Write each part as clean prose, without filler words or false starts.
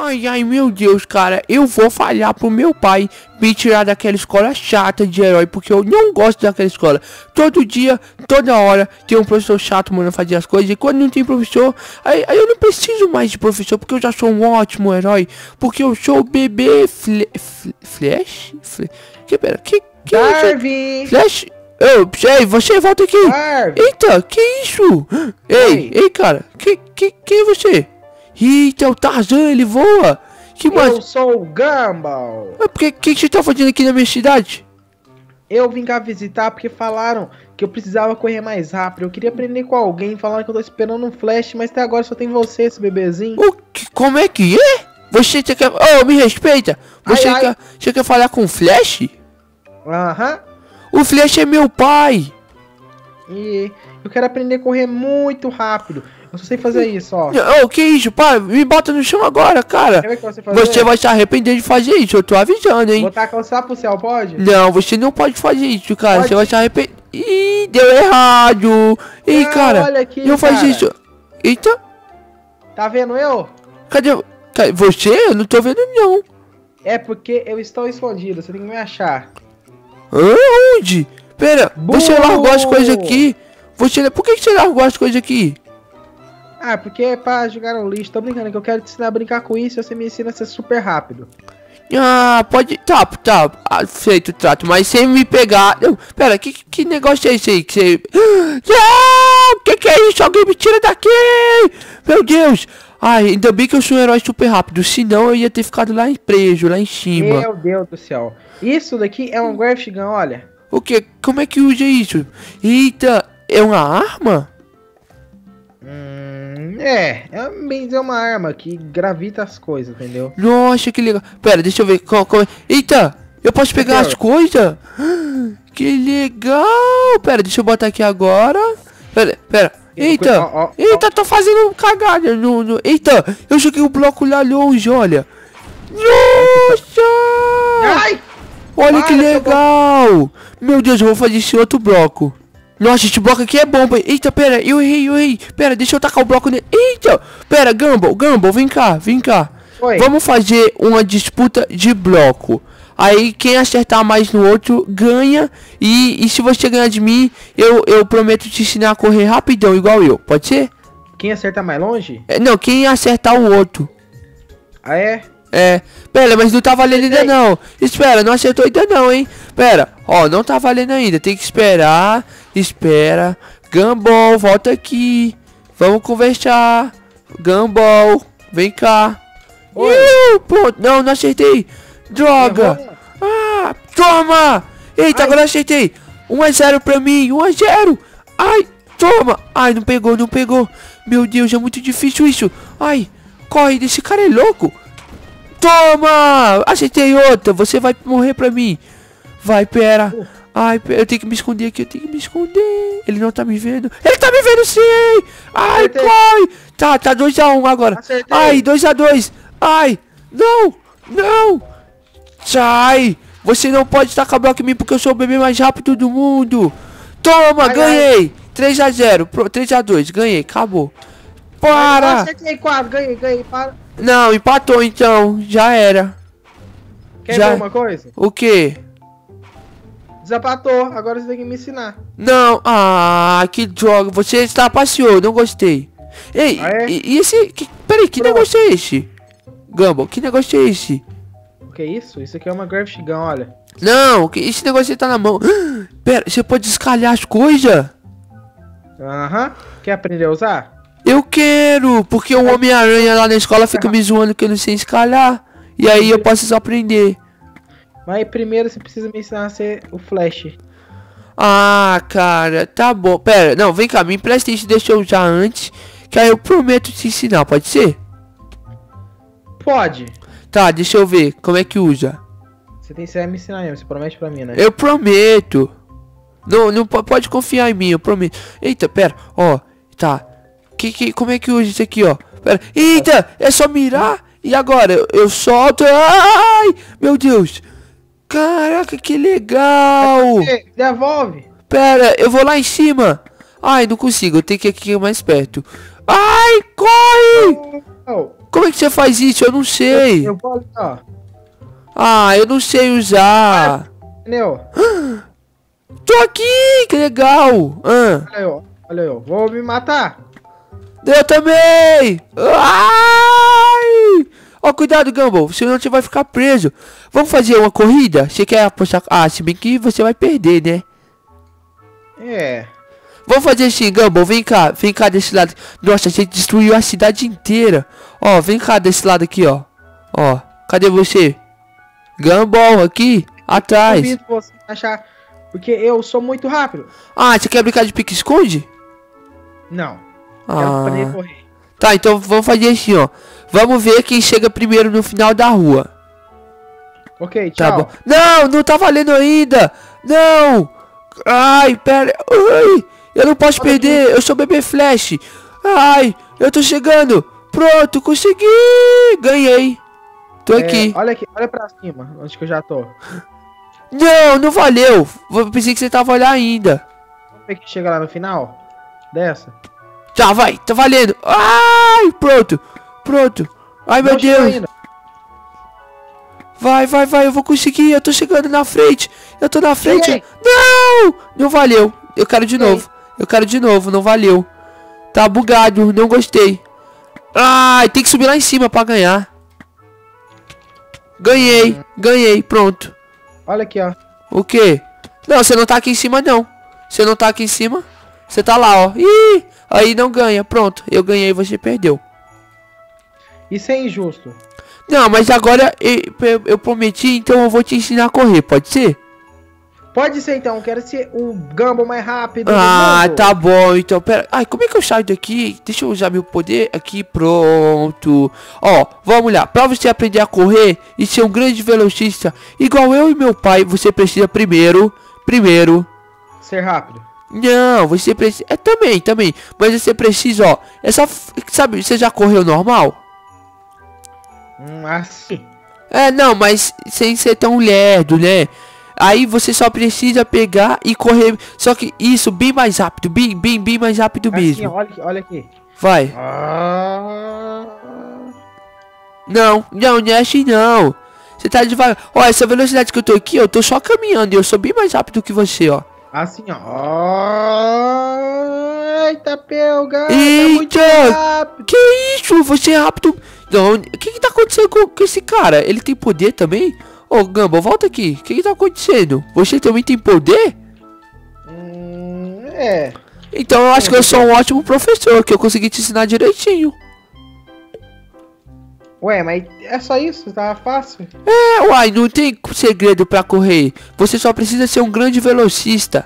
Ai, ai, meu Deus, cara, eu vou falhar pro meu pai me tirar daquela escola chata de herói, porque eu não gosto daquela escola. Todo dia, toda hora, tem um professor chato mandando fazer as coisas, e quando não tem professor, aí eu não preciso mais de professor, porque eu já sou um ótimo herói, porque eu sou o bebê Flash? Pera, que Darwin! Flash? Ei, você volta aqui! Darwin! Eita, que isso? Ei, cara, quem é você? Eita, o Tarzan, ele voa! Que mais? Eu sou o Gumball! Que você tá fazendo aqui na minha cidade? Eu vim cá visitar porque falaram que eu precisava correr mais rápido. Eu queria aprender com alguém, falaram que eu tô esperando um Flash, mas até agora só tem você, esse bebezinho. Como é que é? Você quer... Oh, me respeita! Você quer falar com o Flash? Aham. O Flash é meu pai! E eu quero aprender a correr muito rápido. Eu só sei fazer isso, ó. Oh, que isso, pai? Me bota no chão agora, cara. Quer ver o que você fazer? Você vai se arrepender de fazer isso, eu tô avisando, hein? Botar a calçar pro céu, pode? Não, você não pode fazer isso, cara. Pode. Você vai se arrepender. Ih, deu errado. Ih, Não, cara, olha aqui, não faz cara. isso. Eita, Tá vendo eu? cadê? Você? Eu não tô vendo, não. É porque eu estou escondido, você tem que me achar. Onde? Pera, você Burro! largou as coisas aqui. Por que você largou as coisas aqui? Ah, porque é pra jogar no lixo. Tô brincando que eu quero te ensinar a brincar com isso e você me ensina a ser super rápido. Ah, pode... Tá, feito o trato, mas sem me pegar... Não, pera, que negócio é esse aí que você... Não! Que é isso? Alguém me tira daqui! Meu Deus! Ai, ainda bem que eu sou um herói super rápido, senão eu ia ter ficado lá preso, lá em cima. Meu Deus do céu. Isso daqui é um Graph Gun, olha. O que? Como é que usa isso? Eita, é uma arma? É bem dizer uma arma que gravita as coisas, entendeu? Nossa, que legal. Pera, deixa eu ver. Eita, eu posso pegar as coisas? Que legal. Pera, deixa eu botar aqui agora. Pera. Eita, eita, tô fazendo cagada. Eita, eu joguei o bloco lá longe, olha. Nossa! Ai! Olha que legal. Meu Deus, eu vou fazer esse outro bloco. Nossa, esse bloco aqui é bom, pai. Eita, pera, eu errei. Pera, deixa eu tacar o bloco nele. Eita, pera, Gumball, vem cá. Oi. Vamos fazer uma disputa de bloco. Aí quem acertar mais no outro ganha. E se você ganhar de mim, eu prometo te ensinar a correr rapidão, igual eu. Pode ser? Quem acerta mais longe? Não, quem acertar o outro. Ah, é? Pera, mas não tá valendo ainda não. Espera, não acertou ainda não, hein. Pera, ó, não tá valendo ainda. Tem que esperar. Espera. Gumball, volta aqui. Vamos conversar. Gumball, vem cá. Pronto, não acertei. Droga. Toma. Eita, agora acertei. 1-0 pra mim, 1-0. Ai, toma. Ai, não pegou. Meu Deus, é muito difícil isso. Ai, corre, desse cara é louco. Toma! Acertei outra. Você vai morrer pra mim. Vai, pera. Ai, pera, eu tenho que me esconder aqui. Ele não tá me vendo. Ele tá me vendo sim! Ai, Acertei. corre! Tá 2-1 agora. Acertei. Ai, 2-2. Ai, não! Sai! Você não pode tacar bloco em mim porque eu sou o bebê mais rápido do mundo. Toma, ganhei! 3-0, 3-2, ganhei, acabou. Para! Acertei 4, ganhei, para. Não, empatou então, já era. Quer ver uma coisa? O quê? Desapatou, agora você tem que me ensinar. Não, que droga, você trapaceou, não gostei. Ei, e esse... Peraí, que negócio é esse? Gumball, que negócio é esse? O que é isso? Isso aqui é uma Graph Gun, olha. Não, esse negócio aí tá na mão. Pera, você pode escalhar as coisas? Aham. Quer aprender a usar? Eu quero, porque o Homem-Aranha lá na escola fica me zoando que eu não sei escalar. E aí eu posso aprender. Mas primeiro você precisa me ensinar a ser o Flash. Ah, cara, tá bom. Pera, não, vem cá, me empresta isso, deixa eu usar antes. Que aí eu prometo te ensinar, pode ser? Pode. Tá, deixa eu ver, como é que usa? Você vai me ensinar mesmo, você promete pra mim, né? Eu prometo. Não pode confiar em mim, eu prometo. Eita, pera, ó, tá. Como é que usa isso aqui, ó? Pera, eita, é só mirar. E agora, eu solto. Ai, meu Deus. Caraca, que legal. Devolve. Pera, eu vou lá em cima. Ai, não consigo, eu tenho que ir aqui mais perto. Ai, corre. Como é que você faz isso? Eu não sei. Eu vou ali, ó. Ah, eu não sei usar. Entendeu? Tô aqui, que legal. Olha eu. Vou me matar. Eu também. Ai! Ó, cuidado, Gumball, senão você vai ficar preso. Vamos fazer uma corrida? Você quer apostar? Ah, se bem que você vai perder, né? É. Vamos fazer assim, Gumball, vem cá desse lado. Nossa, a gente destruiu a cidade inteira. Ó, vem cá desse lado aqui, ó. Ó, cadê você? Gumball, aqui, atrás. Duvido você achar, porque eu sou muito rápido. Ah, você quer brincar de pique-esconde? Não. Quero aprender a correr. Tá, então vamos fazer assim, ó. Vamos ver quem chega primeiro no final da rua. Ok, Tá tchau. bom. Não, não tá valendo ainda. Não. Ai, pera. Ai, eu não posso perder. Eu sou bebê Flash. Ai, eu tô chegando. Pronto, consegui. Ganhei. Tô aqui. Olha aqui, olha pra cima, onde que eu já tô. Não, não valeu. Eu pensei que você tava olhando ainda. Vamos ver que chega lá no final dessa. Já vai, tá valendo. Ai, pronto. Pronto. Ai, meu Não chegou Deus. ainda. Vai, eu vou conseguir. Eu tô chegando na frente. Eu tô na frente. Cheguei. Não! Não valeu. Eu quero de novo. Eu quero de novo. Não valeu. Tá bugado. Não gostei. Ai, tem que subir lá em cima pra ganhar. Ganhei. Pronto. Olha aqui, ó. O quê? Não, você não tá aqui em cima, não. Você não tá aqui em cima. Você tá lá, ó. Ih, aí não ganha. Pronto. Eu ganhei e você perdeu. Isso é injusto. Não, mas agora eu prometi, então eu vou te ensinar a correr, pode ser? Pode ser então, quero ser o Gumball mais rápido Ah, do mundo. tá bom, então, pera. Ai, como é que eu saio daqui? Deixa eu usar meu poder aqui, pronto. Ó, vamos lá. Pra você aprender a correr e ser um grande velocista, igual eu e meu pai, você precisa primeiro... Ser rápido. Não, você precisa... também. Mas você precisa, ó, sabe, você já correu normal? Assim. É, não, mas sem ser tão lerdo, né? Aí você só precisa pegar e correr. Só que isso, bem mais rápido. Bem mais rápido Assim, mesmo. ó, olha aqui. Vai. Não é assim não. Você tá devagar. Ó, essa velocidade que eu tô aqui, eu tô só caminhando. E eu sou bem mais rápido que você, ó. Assim, ó. Eita, pelga. Tá Eita! muito rápido. Que isso? Você é rápido. Não, o que tá acontecendo com esse cara? Ele tem poder também? Ô, Gumball, volta aqui. O que tá acontecendo? Você também tem poder? É. Então eu acho que eu sou um ótimo professor, que eu consegui te ensinar direitinho. Ué, mas é só isso? Tá fácil? É, uai, não tem segredo pra correr. Você só precisa ser um grande velocista.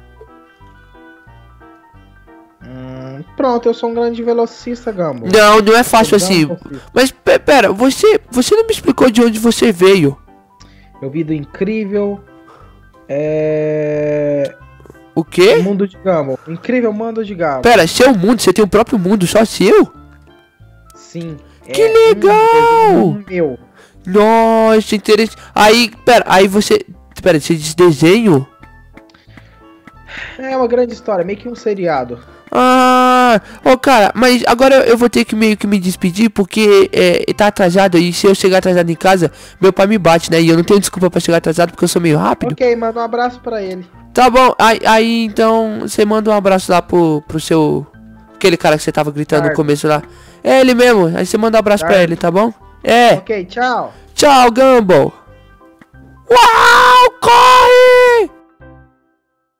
Pronto, eu sou um grande velocista, Gumball. Não é fácil assim. Mas pera, você não me explicou de onde você veio. Eu vi do incrível. O quê? Mundo de Gumball. Incrível mundo de Gumball. Pera, seu mundo, você tem o próprio mundo, só seu? Sim. Que legal! Meu. Nossa, interessante. Aí, pera, você diz desenho? É uma grande história, meio que um seriado. Ah, cara, mas agora eu vou ter que meio que me despedir porque tá atrasado e se eu chegar atrasado em casa, meu pai me bate, né? E eu não tenho desculpa pra chegar atrasado porque eu sou meio rápido. Ok, manda um abraço pra ele. Tá bom, aí então você manda um abraço lá pro seu... Aquele cara que você tava gritando no começo lá. É ele mesmo, aí você manda um abraço pra ele, tá bom? Ok, tchau. Tchau, Gumball. Uau, corre!